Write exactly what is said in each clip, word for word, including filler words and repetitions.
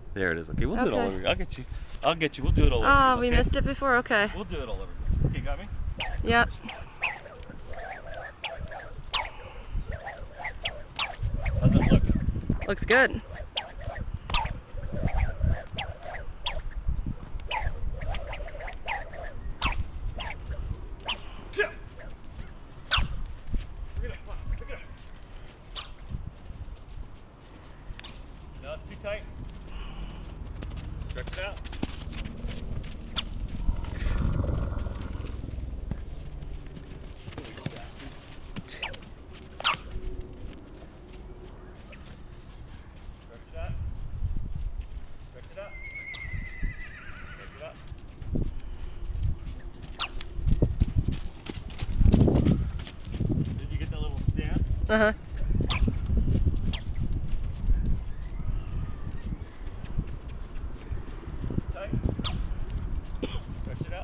There it is. Okay, we'll do Okay. it all over. I'll get you. I'll get you. We'll do it all over. Oh, again, okay? we missed it before? Okay. We'll do it all over. Again. Okay, got me? Yep. How's it look? Looks good. Yeah. Pick it up, come on, pick it up. No, it's too tight. Stretch it out. Stretch it out. Stretch it out. Stretch it out. Did you get that little dance? Uh-huh. Tight. Stretch it out.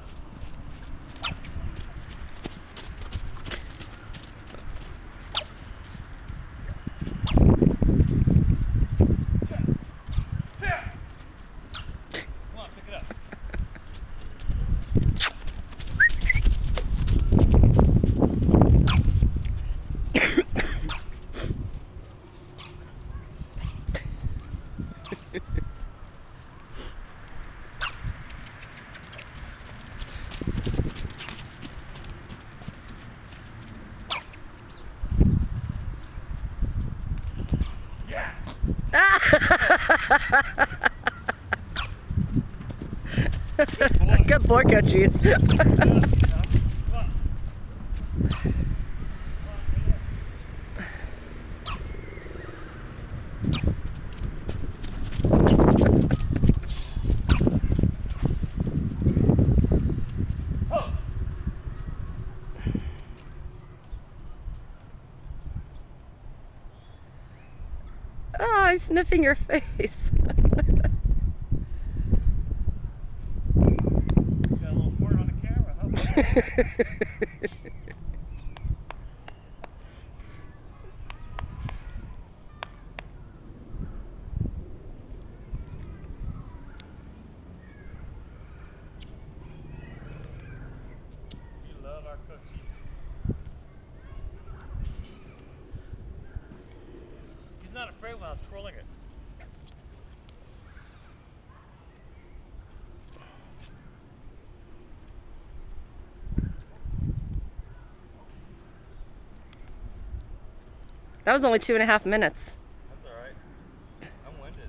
Come on, pick it up. Yeah. Good boy, Coachies. Oh, he's sniffing your face. Got a little fart on the camera, huh? You love our cookie. He's not afraid when I was twirling it. That was only two and a half minutes. That's alright. I'm winded.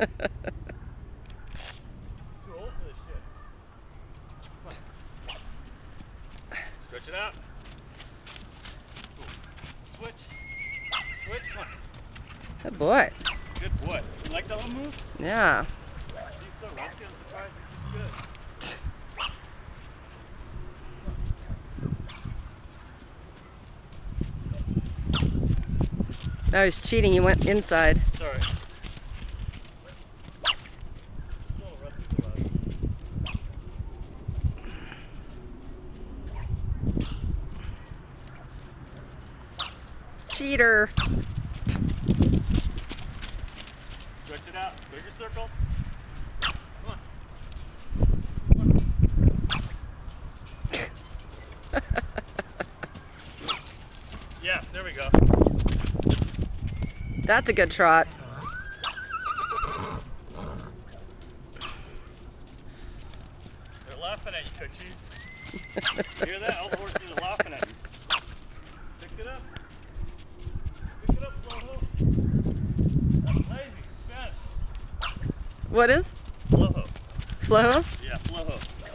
Too old for this shit. Come on. Stretch it out. Ooh. Switch. Switch, come on. Good boy. Good boy. You like that little move? Yeah. He's so rusty, I'm surprised he's good. Oh, he's cheating. He went inside. It's alright. A little rusty for us. Cheater. Stretch it out. Bigger circles. Come on. Come on. Yes, there we go. That's a good trot. They're laughing at you, Coachies. You hear that? All the horses are laughing at you. Pick it up. Pick it up, Flojo. That's lazy. Spanish. What is? Flojo. Flojo? Yeah, flojo.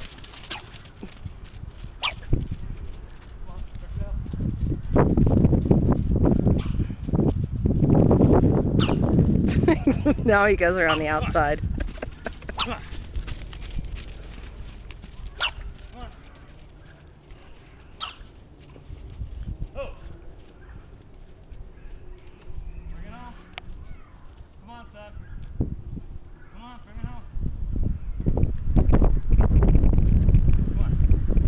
Come on, check it out. Now he goes around the outside. Come on. Come on. Oh. Bring it home. Come on, son. Come on, bring it home. Come on.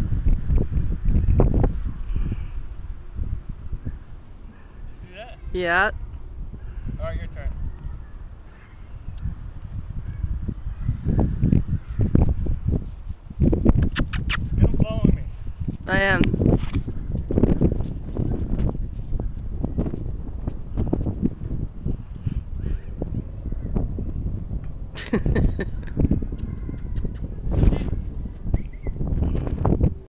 You see that? Yeah. All right, your turn. I am.